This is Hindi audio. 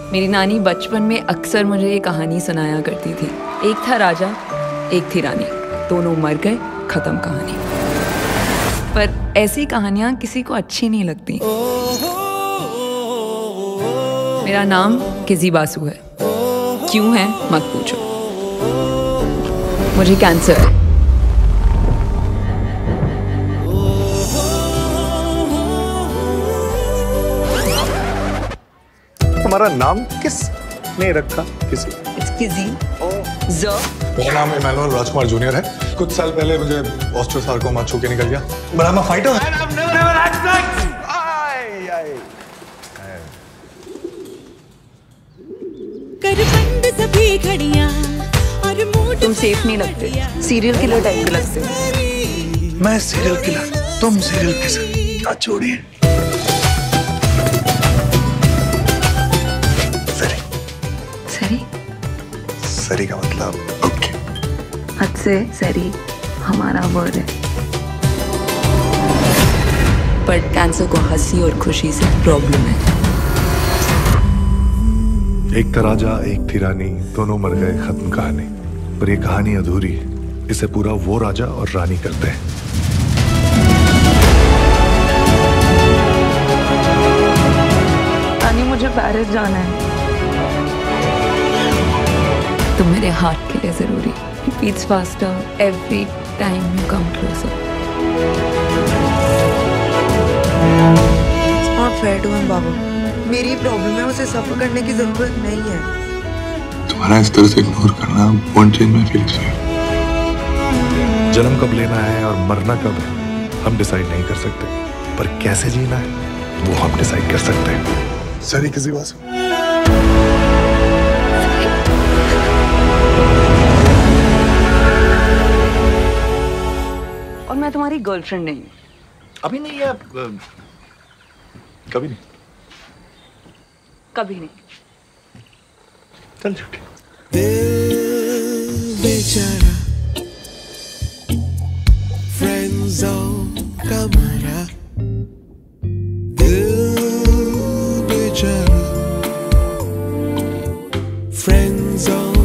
मेरी नानी बचपन में अक्सर मुझे ये कहानी सुनाया करती थी। एक था राजा, एक थी रानी, दोनों मर गए, खत्म कहानी। पर ऐसी कहानियां किसी को अच्छी नहीं लगती। मेरा नाम किजी बासु है। क्यों है मत पूछो। मुझे कैंसर है। तुम्हारा नाम किस ने रखा? किसी? It's KG. मेरा नाम इमैनुअल राजकुमार जूनियर है। कुछ साल पहले मुझे ऑस्ट्रोसार्कोमा छू के निकल गया। But I'm a fighter. तुम सेफ नहीं लगते, सीरियल किलर टाइप के लगते हो। मैं सीरियल किलर, तुम सीरियल किलर। क्या जोड़ी है? सरी? सरी का मतलब ओके। हद से सरी हमारा वर्ड है। पर कैंसर को हंसी और खुशी से प्रॉब्लम है। एक था राजा, एक थी रानी, दोनों मर गए, खत्म कहानी। पर ये कहानी अधूरी है। इसे पूरा वो राजा और रानी करते हैं। रानी, मुझे पेरिस जाना है। तुम मेरे हार्ट के लिए जरूरी। It beats faster every time you come closer. It's not fair to him, बाबू। मेरी प्रॉब्लम है, उसे सफर करने की जरूरत नहीं है। तुम्हारा इस तरह से इग्नोर करना won't change my feelings for you. जन्म कब लेना है और मरना कब है हम डिसाइड नहीं कर सकते, पर कैसे जीना है वो हम डिसाइड कर सकते हैं। सरी किसी बात से और मैं तुम्हारी गर्लफ्रेंड नहीं हूँ। अभी नहीं है, कभी नहीं। कभी नहीं। चल झूठी। दिल बेचारा फ्रेंड ज़ोन का मारा। दिल बेचारा फ्रेंड ज़ोन